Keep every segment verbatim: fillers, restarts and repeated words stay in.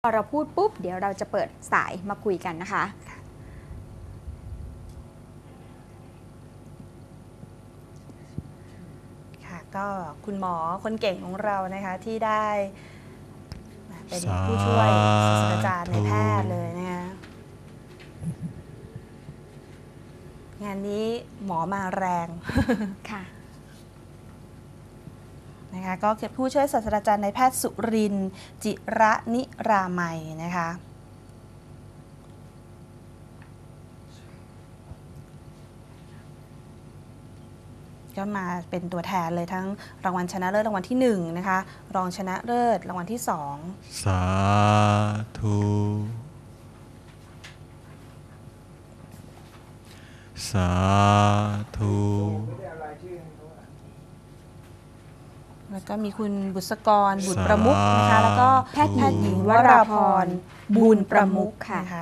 พอเราพูดปุ๊บเดี๋ยวเราจะเปิดสายมาคุยกันนะคะค่ะก็คุณหมอคนเก่งของเรานะคะที่ได้เป็นผู้ช่วยศาสตราจารย์ในแพทย์เลยนะคะงานนี้หมอมาแรงค่ะนะคะก็เก็บผู้ช่วยศาสตราจารย์ในแพทย์สุรินทร์จิระนิรามัยนะคะก็มาเป็นตัวแทนเลยทั้งรางวัลชนะเลิศรางวัลที่หนึ่งนะคะรองชนะเลิศรางวัลที่สองสาธุสาธุแล้วก็มีคุณบุษกรบุตรประมุขนะคะแล้วก็แพทย์หญิงวราพรบุญประมุขค่ะ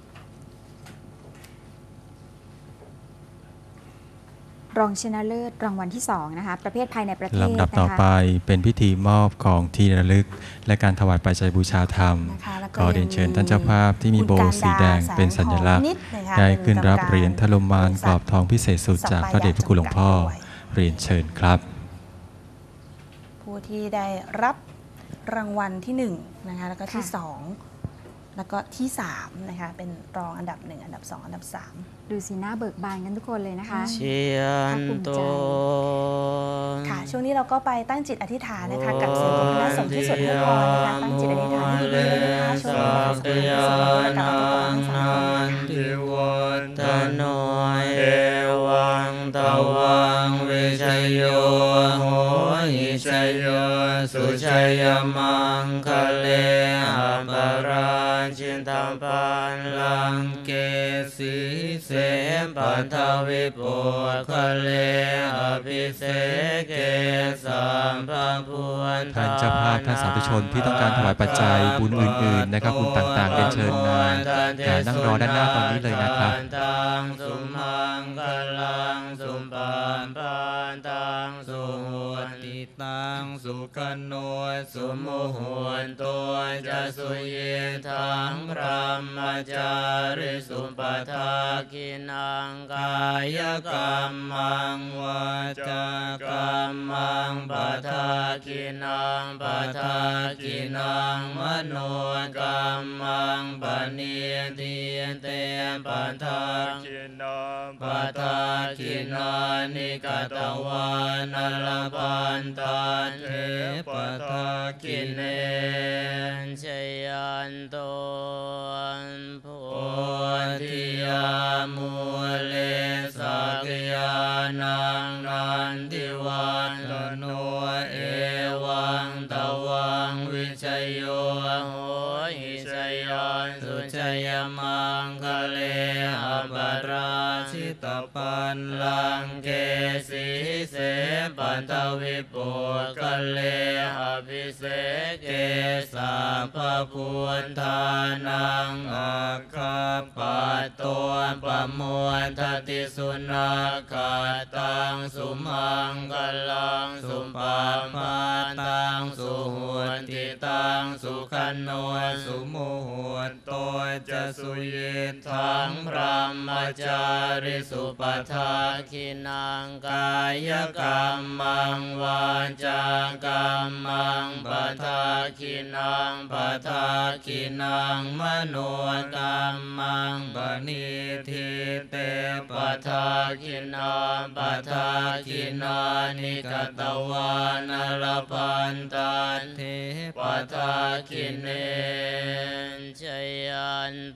รองชนะเลิศรางวัลที่สองนะคะประเภทภายในประเทศลำดับต่อไปเป็นพิธีมอบของที่ระลึกและการถวายปัจจัยบูชาธรรมขอเรียนเชิญท่านเจ้าภาพที่มีโบสีแดงเป็นสัญลักษณ์ได้ขึ้นรับเหรียญทลมานกรอบทองพิเศษสุดจากพระเดชพระคุณหลวงพ่อเรียนเชิญครับผู้ที่ได้รับรางวัลที่หนึ่งนะคะแล้วก็ที่สองแล้วก็ที่สามนะคะเป็นรองอันดับหนึ่งอันดับสองอันดับสามดูสีหน้าเบิกบานกันทุกคนเลยนะคะเชียนโตค่ะช่วงนี้เราก็ไปตั้งจิตอธิษฐานนะคะกับเสียงของคณะสงฆ์ที่สวดให้พรนะคะตั้งจิตอธิษฐานที่ดีเลยนะคะช่วงนี้นะคะสวดมนต์กับพระทิวัตโนเอวังตวังวิชโยโหหิชโยสุชัยมังคะเลหัปราชินตัมปันลังเกสีเสปัทวิปุคะเลอภิเสเกสัมภพุนท่านเจ้าภาพท่านสาธุชนที่ต้องการถวายปัจจัยบุญอื่นๆนะครับบุญต่างๆเรียนเชิญมานั่งรอด้านหน้าตอนนี้เลยนะครับตังสุมังคลังสุปานปานตังสุโหติตังสุขันโนสุโมโหนตัวจะสุเยทังพระมจาริสุปทากินังกายกรรมังวาจากรรมังปทากินังปทากินังมโนกรรมังปณิทิเตปทากินังปทากินานิกตวานลปันตันเทปทากิเนชยันโตโพธิยามูเลสักยานังนันทิวันโนเอวังตวังวิชโยโหหิชยันสุชยมังคะเลอปราชิตปันลังเกสีเสปัทวิปุคะเลอภิเสเกสัมภพุนทานังอาคาปัตโตปโมทติสุนาคาตังสุมังคลังสุปามาตังสุโหติตังสุขันโนสุโมโหโตจะสุเยทังพระมจาริสุปทาคินังกายกรรมังวาจากรรมังปทาคินังปทาคินังมโนกรรมังปณิทิเตปทาคินังปทาคินานิกตวานลปันตันเทปทาคิเนชยันโต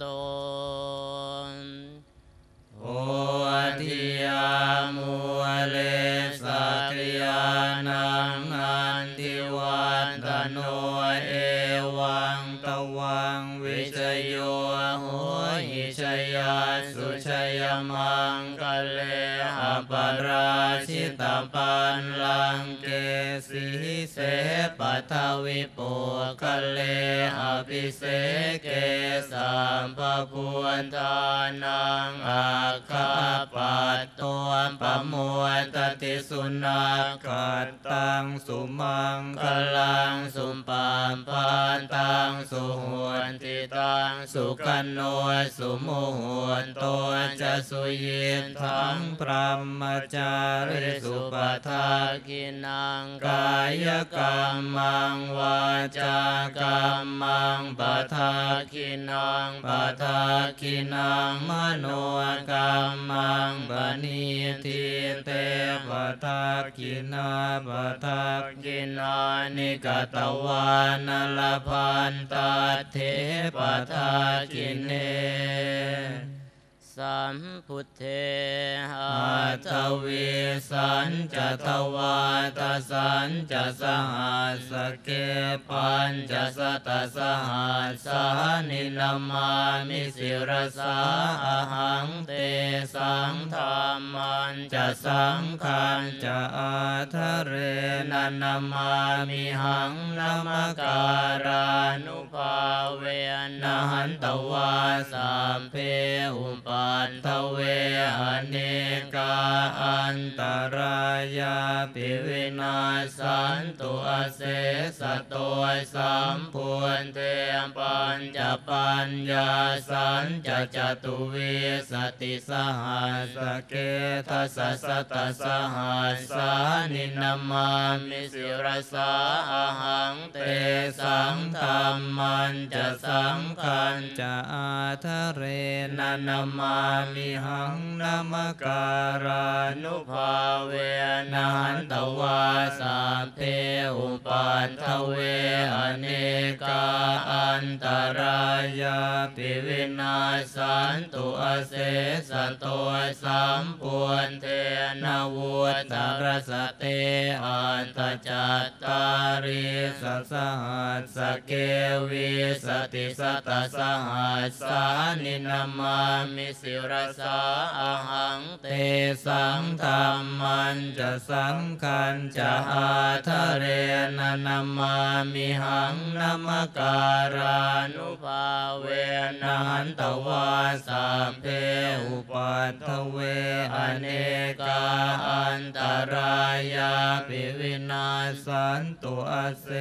โอทิยามูเลสักยานังนันทิวันตโนเอวังตวังวิชโยโหหิชยันสุชยมังคะเลหะปราชิตปันลังเกสีเสปัทวิปุคะเลอภิเสเกสัมภพุทธานังอาคาปัตตัวปมวนตติสุนักัตตังสุมังคลังสุปามปันตังสุหวนติตังสุขันโนสุโมหวนตัวจะสุยินทั้งพรหมจาริสุปทากินังกายกรรมังวาจากรรมังปทากินังปทากินังมโนกรรมังปณิทิเตปทากินาปทากินานิกตวานลพันตเทปทากิเนสัมพุทเทหัตเวสัญจะทวาตสัญจะสหัสเกปัญจะสตสหัสสานินามามิสิรสาอหังเตสังธรรมันจะสังขันจะอาทะเรนันนามามิหังนามการานุภาเวนะหันตวาสัมเพอุปันทเวอเนกาอันตรายาปิวินาสันตุอเสสะโตสัมพุนเทปัญจปัญญาสันจะจตุวิสติสหัสเกทัสสะตัสหัสสานินามามิสิรสาอหังเตสังธรรมันจะสังขันจะอาทะเรนันนามามิหังนามการานุภาเวนะหันตวาสัพเพอุปันทเวอเนกาอันตรายาปิวินาสันตุอเสสะโตสัมพุนเทนาวุตรสเตอันตจัตตาริสัสหัสสเกวิสติสัตตสหัสสานินามามิสิรสาอหังเตสังธรรมันจะสังขันจะอาทะเรนันนามามิหังนามการานุภาเวนะหันตวาสัพเพอุปัฏฐเวอเนกาอันตรายาปิวินาสันตุอเส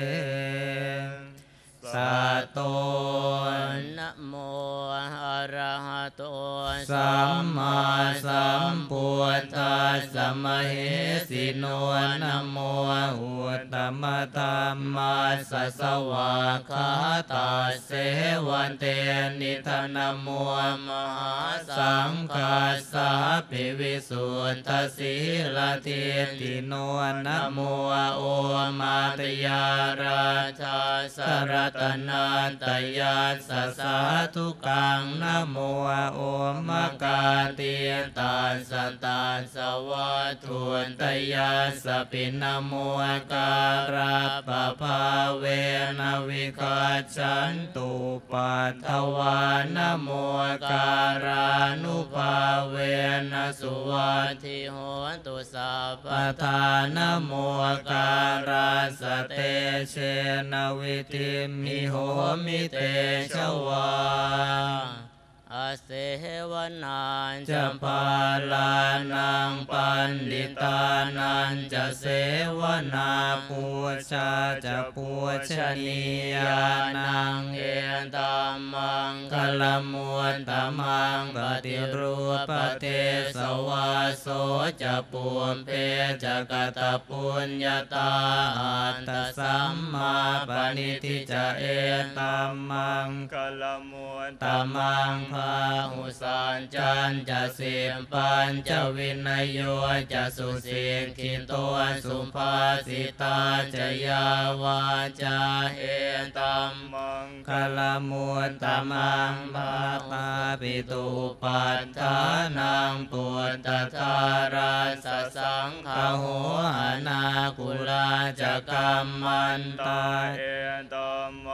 สัตโตนะโมอะระหะโตสัมมาสัมพุทธัสสะมะเหสิโนนะโมอุตตมะธัมมัสสะสวากขาตาเสวันเตนิธนะโมมหาสังฆัสสะปิวิสุทธสีลทิติโนนะโมโอมาตยาราชาสรตนาตยัสสะสาธุกังนะโมโอมกาติตาสัตตาสวัตถุนตยัสสะปินะโมการะปะภาเวนะวิคัจฉันตุปัตถวานะโมการานุภาเวนะสุวัตถิโหตุสัพพทานะโมการาสเตเชนะวิติมิโหมิเตชวาอาเสวนาจะปาลานังปันดิตานันจะเสวนาปูชาจะปูชนียานังเอตัมมังคลมุตตมังปฏิรูปเทสวาโสจะปูมเพจะกตปุญญาตาอัตตสัมมาปณิทิจะเอตัมมังคลมุตตมังภาหุสัญจันจะเสียมปัญจะวินัยโยจะสุสิกขินตัวสุภาสิตาจะยาวาจาเอตัมมังคลมุตตมังภาตาปิตุปัฏฐานังปุตตธาราสสังฆโหอนาคุลาจะกัมมันตาเอตัมมังค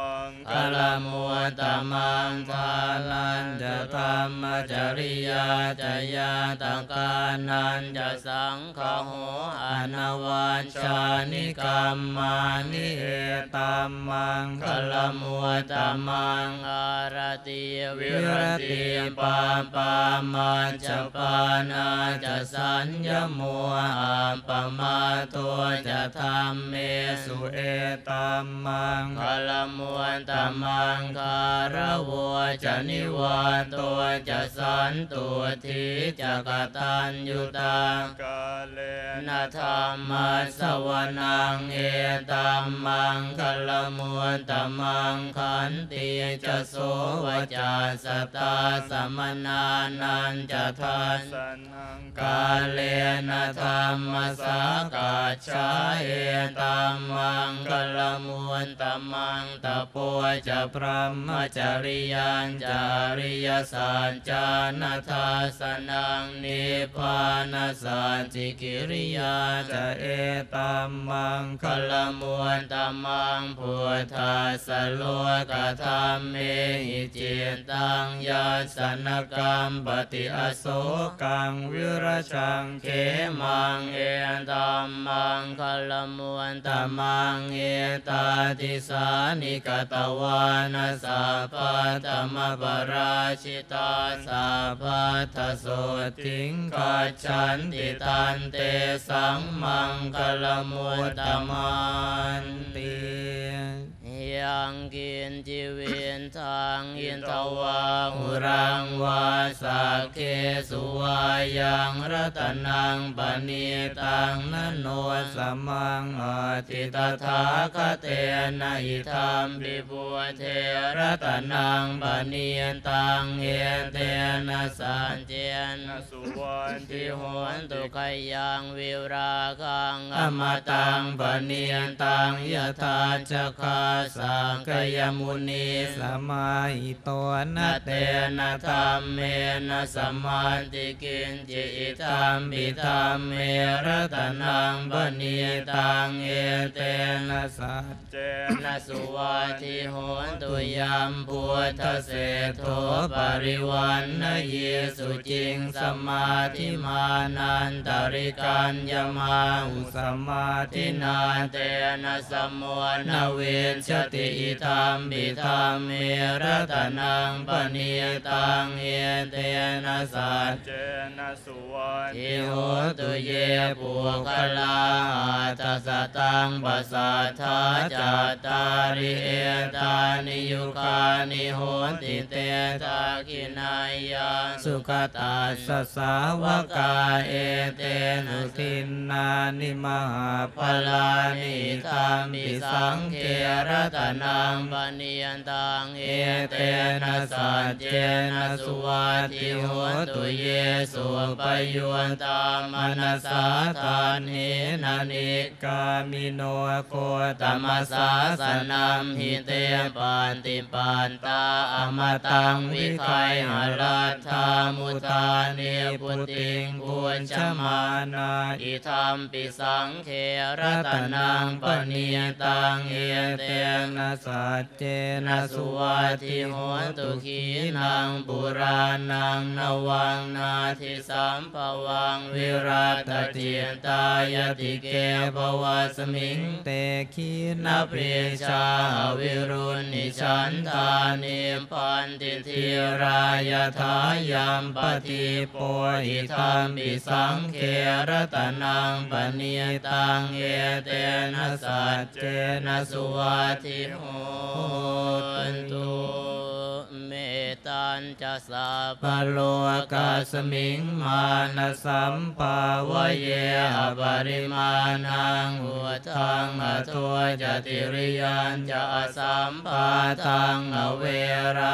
กลมุตตมังทานันจะธรรมจริยาจยาตกานันจะสังฆโหอนวัชชานิกรรมานิเอตัมมังคลมุตตมังอารติวิรติปาปามาจปานาจะสัญญมัวอาปมาตัวจะธรรมเมสุเอตัมมังคลมุตตมังคารวัวจะนิวาตัวจะสันตุทิจะกตัญญูตังกาเลนะธรรมสวนังเอตัมมังคลมุตตมังขันติจะโสวจาสตาสมนานันจะทันกาเลนะธรรมสากาชาเอตัมมังคลมุตตมังตะโพจะพระมจริยัญจาริยสัจจานาทาสนังนิพพานสัจจิกิริยาจะเอตัมมังคลมุตตมังพุทธาสโลกธรรมเมหิจิตตังยัสสนกรรมปฏิอโศกังวิรชังเขมังเอตัมมังคลมุตตมังเอตาติสานิกตวานาสัพพะธรรมปราชิตาสัพพะทโสทิงกัจฉันติตันเตสังมังคลมุตตมันติยังกินจิวินทางอินทวาหุรังวาสักเคสุวายังรัตนังปณิตังนโนสมังอติตถาคเตนะอิธัมปิปุเทรัตนังปณิตังเอเตนะสัจเจนะสุวันติโหนตุขยังวิราคังอมตังปณิตังยถาจักขาสังกยมุนีสมาหิโตนะเตนะธรรมเมนะสัมมันติกินจิอิธัมปิธัมเมรัตนังปณิตังเอเตนะสัจเจนะสุวัติโหนตุยัมพุทธเศโธปริวันนะเยสุจิงสมาธิมานันตริกัญญมาอุสมาธินาเตนะสมุนเวชติอิธัมปิธัมเมรัตนังปณิตังเอเตนะสัจเจนะสุวัติโหตุเยปุคลาทัสสตังปัสสัทธาจัตตาริเอตานิยุคานิโหติเตตาคินายาสุขตัสสะสาวกาเอเตนะทินนานิมหาภลานิธัมปิสังเขรัตนังปณิตังเอเตนะสัจเจนะสุวัติโหตุเยสุปยุตตามนัสสาทานเหนะนิกามิโนโคตมัสสาสนัมหิเตปันติปันตาอมตังวิคัยหรัตถามุทาเนปุติงปุญชมานาอิธัมปิสังเขรัตนังปณิตังเอเตนะสัจเจนะสุวัติโหตุขีนังปุรานังนวังนาทิสัมภวังวิรัตติตายติเกภวสมิงเตขีนาปริชาวิรุณนิชันทานิปันติทิรายทายัมปฏิโปหิธัมปิสังเขรัตนังปณิตังเอเตนะสัจเจนะสุวัติโหตุเมตัญจะสัพพโลกาสมิงมานะสัมภาวะเยอปริมาณังอุทังอโทจติริยัญจะสัมปาทังอเวรังอ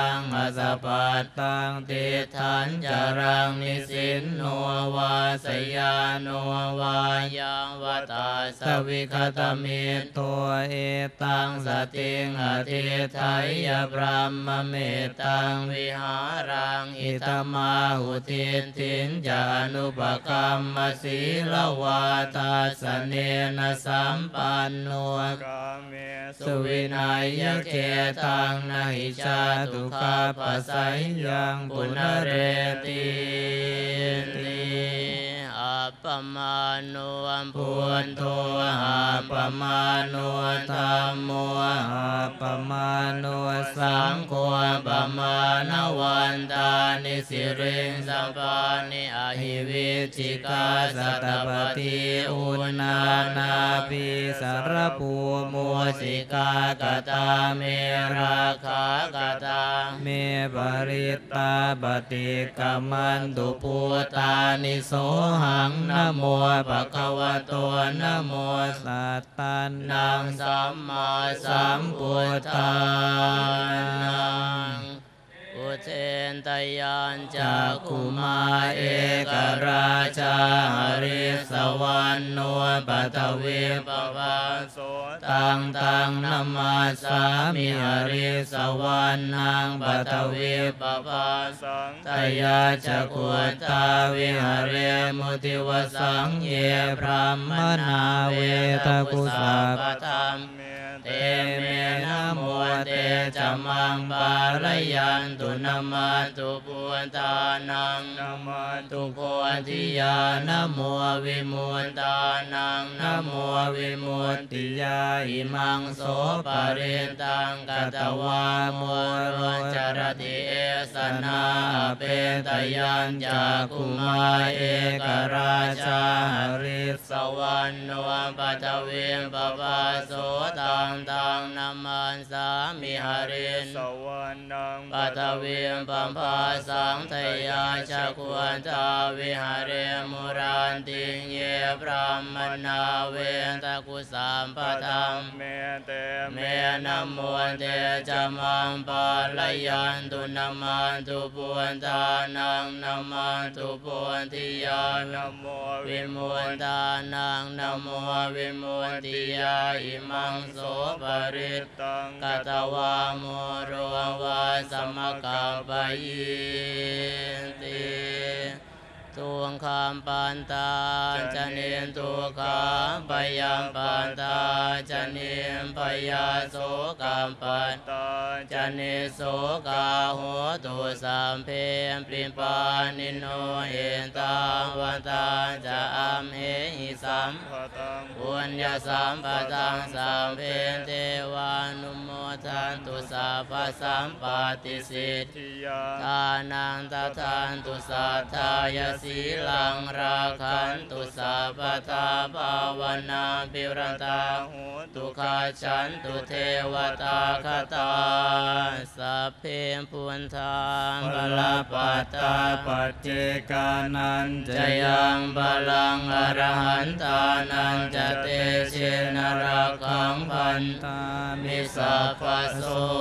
สะปัตตังติทันจารังนิสินโนวาสยาโนวายังวตาสวิคตเมตัวเอตังสติงอธิไทยพรหมเมตังวิหารังอิตมาหุติตินจานุปกรรมศีลวาตาสเนนะสัมปันโนกาเมสุวินัยเกตังนาหิชาตุคาปัสสัยยังปุณเรติติอัปปมาโนพุนโตอัปปมาโนธัมโมอัปปมาโนสังโฆอัปปมาณวันตานิสิริงสัมปานิอหิวิจิกาสัตตปฏิอุณานาปิสารภูมุสิกากตาเมราคากตาเมปริตตาปฏิกัมมันตุปุตานิโสหังนะโมภะคะวะโตนะโมสัตตันนังสัมมาสัมพุทธานังอุเทนตยัญจากขุมาเอกราชาหริสวรรณโนปัตเวปวาโสตังตังนัมมาสามิหริสวรรณังปัตเวปวาสังตยาจักขุตาวิหเรมุติวสังเยพรหมนาเวทกุสาปธรรมเตเมนะโมเตจามังปารยันตุนามาตุปุตตานังนามาตุโพธิญาณโมวิมุตตานังนะโมวิมุตติยาอิมังโสปะเรนตังกัตวาโมโรจรติเอสนาเปตยัญจากขุมาเอกราชาหริสวรรณโนปัตเวปวาโสตังตังนัมมันสามิหรินสวรรณังปัตเวปัมภาสังทยาจักขุตาวิหเรมุรันติเยพรหมนาเวตกุสัมปธรรมเมเตเมนะโมเตจามังปาลยันตุนามาตุปุตตานังนามาตุปุติยานะโมวิมุตตานังนะโมวิมุตติยาอิมังโสปะริตตังกัตวาโมโรวาสมกัปปะยิติตุงคามปันตาจะเนนตุคามปยังปันตาจะเนนปยาโสกัมปันตาจะเนโสกาโหตุสัมเพมปริปานิโนเอตังวันตาจะอัมเหหิสัมปตังปุญญสัมปตังสัมเพเทวานุโมทันตุสัพพสัมปติสิทธิยาทานังตถาตุสัทธายสีลังราคันตุสัพพทาภาวนาปิรตาหูตุขาฉันตุเทวตาคตาสัพเพปุณธาบลปัตตาปัจเจกานันจะยังบาลังอรหันตานันจะเตเชนรักขังพันตามิสัพพโส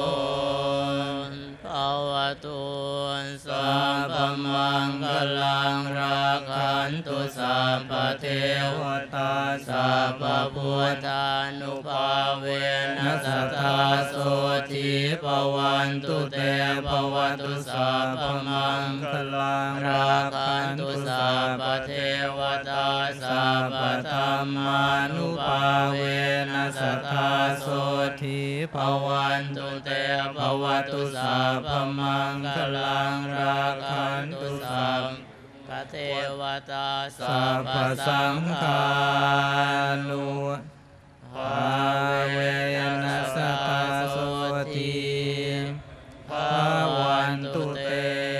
ภาวตุสัพพมังคลังราคันตุสัพพเทวตาสัพพพุทธานุภาเวนัสสทาโสทิปวันตุเตปวัตุสัพพมังคลังราคันตุสัพพเทวตาสัพพธรรมานุภาเวนัสสทาโสทิปวันตุเตปวัตุสัพพมังคลังราคันตุสัพพเทวตาสัพพสังฆานุภาเวนัสสทาโสทิภาวันตุเต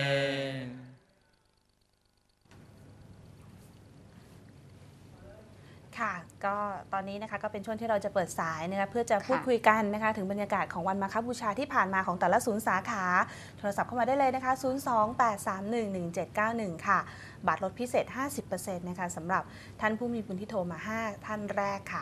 ค่ะก็ตอนนี้นะคะก็เป็นช่วงที่เราจะเปิดสายนะคะเพื่อจะพูดคุยกันนะคะถึงบรรยากาศของวันมาฆบูชาที่ผ่านมาของแต่ละศูนย์สาขาโทรศัพท์เข้ามาได้เลยนะคะศูนย์ สอง แปด สาม หนึ่ง หนึ่ง เจ็ด เก้า หนึ่งค่ะบัตรลดพิเศษ ห้าสิบเปอร์เซ็นต์ นะคะสำหรับท่านผู้มีบุญที่โทรมาห้าท่านแรกค่ะ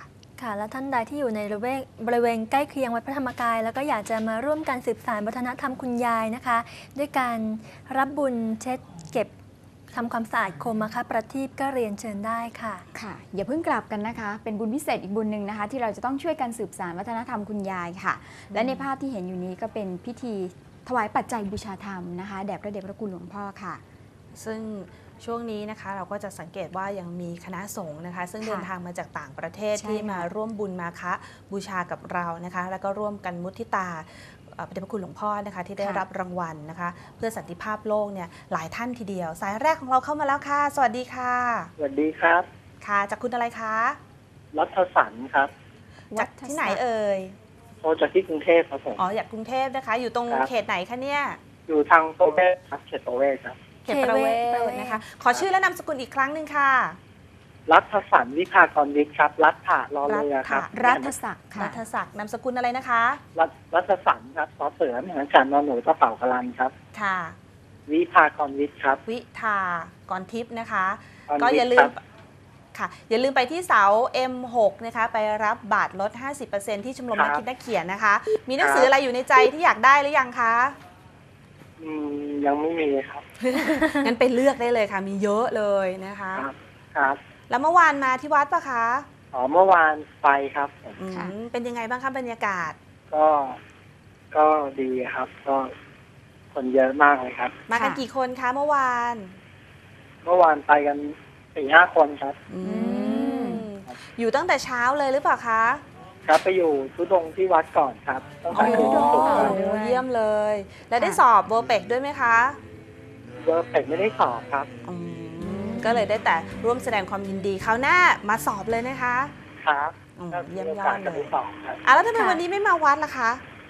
ค่ะและท่านใดที่อยู่ในบริเวณบริเวณใกล้เคียงวัดพระธรรมกายแล้วก็อยากจะมาร่วมกันสืบสานวัฒนธรรมคุณยายนะคะด้วยการรับบุญเช็ดเก็บทำความสะอาดโคมมะคะประทีปก็เรียนเชิญได้ค่ะค่ะอย่าเพิ่งกลับกันนะคะเป็นบุญพิเศษอีกบุญหนึ่งนะคะที่เราจะต้องช่วยกันสืบสานวัฒนธรรมคุณยายค่ะและในภาพที่เห็นอยู่นี้ก็เป็นพิธีถวายปัจจัยบูชาธรรมนะคะแด่พระเดชพระคุณหลวงพ่อค่ะซึ่งช่วงนี้นะคะเราก็จะสังเกตว่ายังมีคณะสงฆ์นะคะซึ่งเดินทางมาจากต่างประเทศที่มาร่วมบุญมาคะบูชากับเรานะคะแล้วก็ร่วมกันมุทิตาพระเดชพระคุณหลวงพ่อนะคะที่ได้รับรางวัลนะคะเพื่อสันติภาพโลกเนี่ยหลายท่านทีเดียวสายแรกของเราเข้ามาแล้วค่ะสวัสดีค่ะสวัสดีครับค่ะจากคุณอะไรคะรัฐสันครับจากที่ไหนเอ่ยโทรจากที่กรุงเทพครับผมอ๋อจากกรุงเทพนะคะอยู่ตรงเขตไหนคะเนี่ยอยู่ทางประเวศครับเขตประเวศครับเขตประเวศนะคะขอชื่อและนามสกุลอีกครั้งหนึ่งค่ะรัฐสันวิภากรวิทย์ครับรัฐะรอเรือครับรัฐศักดิ์รัฐศักดิ์นามสกุลอะไรนะคะรัฐรัฐสันครับสอเสือเหมือนกันนอนหนูกระเป๋ากรันครับค่ะวิภากรวิทย์ครับวิภากรทิพย์นะคะก็อย่าลืมค่ะอย่าลืมไปที่เสา เอ็ม หก นะคะไปรับบัตรลด ห้าสิบเปอร์เซ็นต์ ที่ชมรมนักคิดนักเขียนนะคะมีหนังสืออะไรอยู่ในใจที่อยากได้หรือยังคะอืมยังไม่มีครับงั้นไปเลือกได้เลยค่ะมีเยอะเลยนะคะครับแล้วเมื่อวานมาที่วัดปะคะอ๋อเมื่อวานไปครับเป็นยังไงบ้างคะบรรยากาศก็ก็ดีครับก็คนเยอะมากเลยครับมากันกี่คนคะเมื่อวานเมื่อวานไปกันสี่ห้าคนครับอยู่ตั้งแต่เช้าเลยหรือเปล่าคะครับไปอยู่ทุดงที่วัดก่อนครับตั้งแต่ทุดงเยี่ยมเลยแล้วได้สอบเวอร์เปกด้วยไหมคะเวอร์เปกไม่ได้สอบครับก็เลยได้แต่ร่วมแสดงความยินดีคราวหน้ามาสอบเลยนะคะครับเยี่ยมยอดเลยอ่ะแล้วทำไมวันนี้ไม่มาวัดล่ะคะ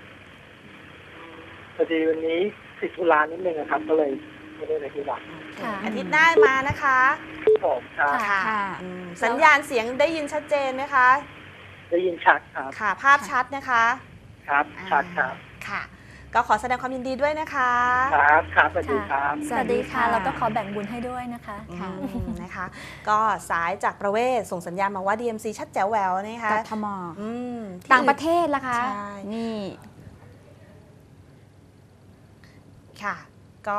พอดีวันนี้ติดธุระนิดนึงครับก็เลยไม่ได้ไปที่วัดอาทิตย์หน้ามานะคะผมครับสัญญาณเสียงได้ยินชัดเจนไหมคะได้ยินชัดครับค่ะภาพชัดนะคะครับชัดครับค่ะก็ขอแสดงความยินดีด้วยนะคะครับครับสวัสดีครับสวัสดีค่ะเราก็ขอแบ่งบุญให้ด้วยนะคะค่ะนะคะก็สายจากประเวศส่งสัญญาณมาว่า ดี เอ็ม ซี ชัดแจ๋วแหววนะคะกทมต่างประเทศล่ะคะนี่ค่ะก็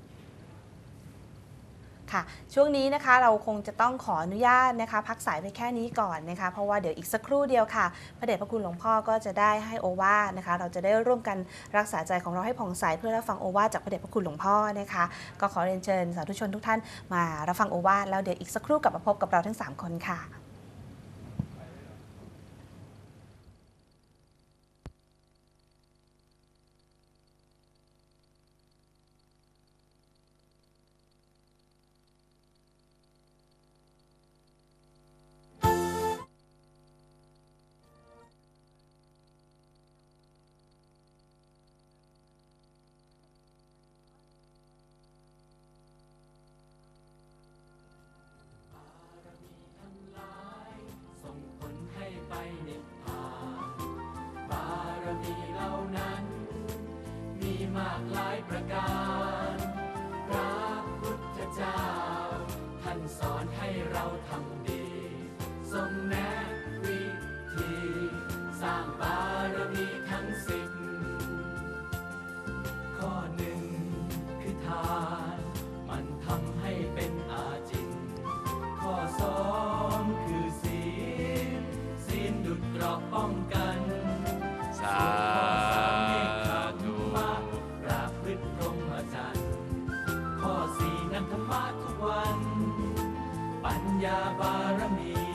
ค่ะช่วงนี้นะคะเราคงจะต้องขออนุญาตนะคะพักสายไปแค่นี้ก่อนนะคะเพราะว่าเดี๋ยวอีกสักครู่เดียวค่ะพระเดชพระคุณหลวงพ่อก็จะได้ให้โอวาทนะคะเราจะได้ร่วมกันรักษาใจของเราให้ผ่องใสเพื่อรับฟังโอวาทจากพระเดชพระคุณหลวงพ่อนะคะก็ขอเรียนเชิญสาธุชนทุกท่านมารับฟังโอวาทแล้วเดี๋ยวอีกสักครู่กลับมาพบกับเราทั้งสามคนค่ะมากหลายประการพระพุทธเจ้าท่านสอนให้เราทำดีทรงแนะวิธีสร้างบารมีทั้งสิบข้อหนึ่งคือทานมันทำให้เป็นอาจินข้อสองคือศีลศีลดุจเกราะป้องกันสาข้อสี่นั่งธรรมะทุกวันปัญญาบารมี